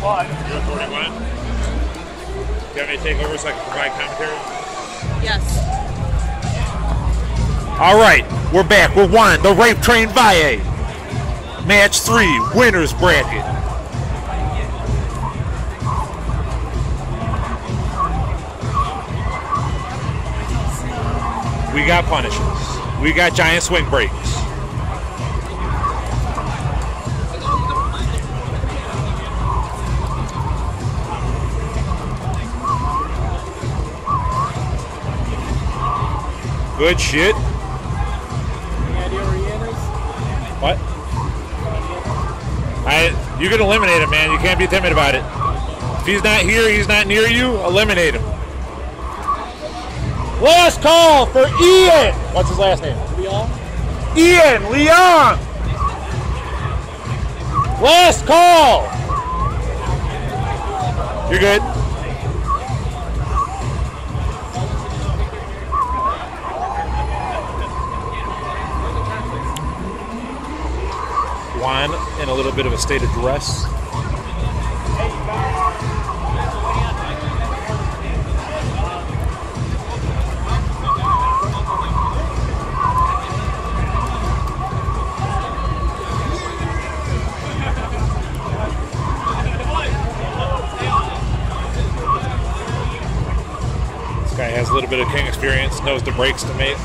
You're 41? Do you have any takeovers so I can provide commentary? Yes. All right, we're back with Juan, the Rape Train Valle. Match 3, winner's bracket. We got punishes. We got giant swing breaks. Good shit. Any idea where Ian is? What? You can eliminate him, man. You can't be timid about it. If he's not here, he's not near you, eliminate him. Last call for Ian. What's his last name? Leon? Ian Leon. Last call. You're good. Juan in a little bit of a state of duress. This guy has a little bit of king experience, knows the breaks to make.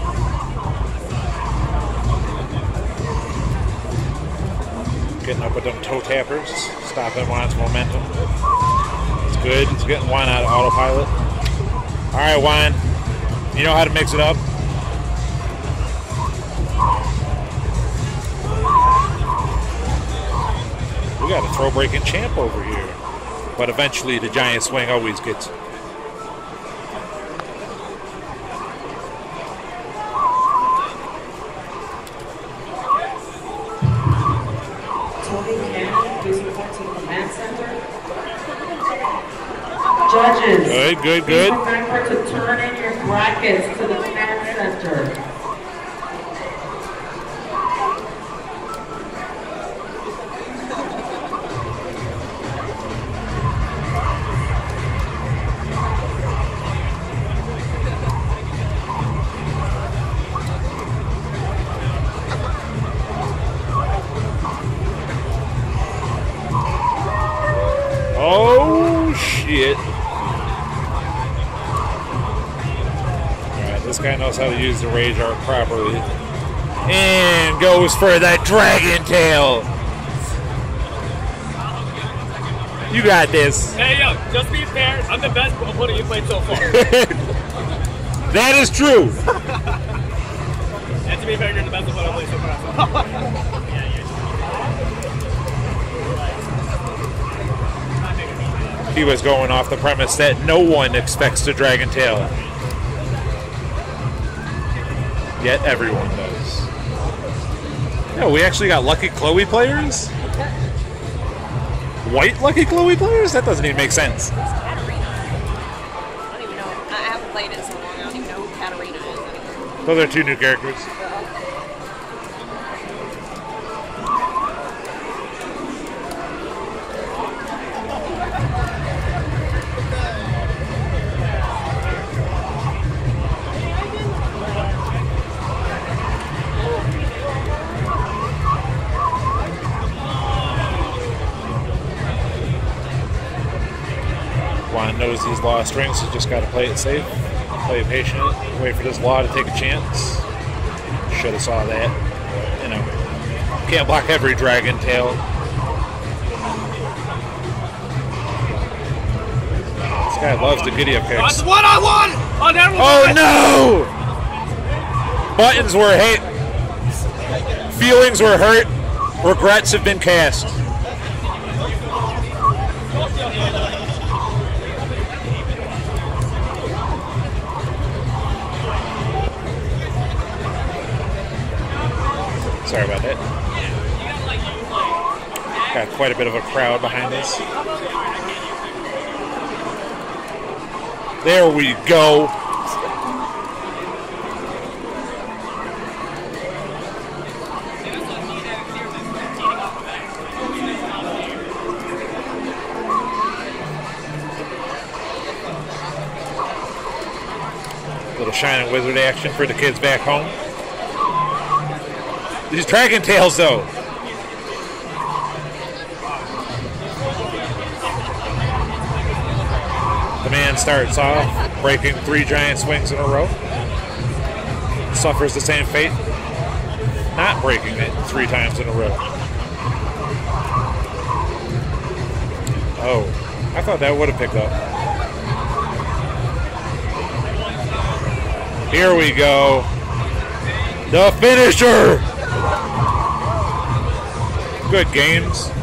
Getting up with them toe tappers, stopping Juan's momentum. It's good. It's getting Juan out of autopilot. All right, Juan. You know how to mix it up. We got a throw breaking champ over here. But eventually the giant swing always gets it. Judges, Good. please remember to turn in your brackets to the command center. Oh, shit. Alright, this guy knows how to use the Rage Art properly. And goes for the Dragon Tail. You got this. Hey, yo, just be fair. I'm the best opponent you played so far. That is true. And to be fair, you're the best opponent I played so far. He was going off the premise that no one expects the Dragon Tail. Yet everyone does. Yeah, we actually got Lucky Chloe players? White Lucky Chloe players? That doesn't even make sense. Katarina. I don't even know. I haven't played it so long. I don't even know who Katarina is anymore. Those are two new characters. Juan knows he's lost strings, so just got to play it safe, play it patient, wait for this law to take a chance. Should have saw that. You know, can't block every Dragon Tail. This guy loves the giddy up kicks. One-on-one! Oh no! Buttons were hit. Feelings were hurt. Regrets have been cast. Sorry about that. Got quite a bit of a crowd behind us. There we go. Shining Wizard action for the kids back home. These Dragon Tails, though. The man starts off breaking 3 giant swings in a row. Suffers the same fate, not breaking it 3 times in a row. Oh, I thought that would have picked up. Here we go. The finisher! Good games.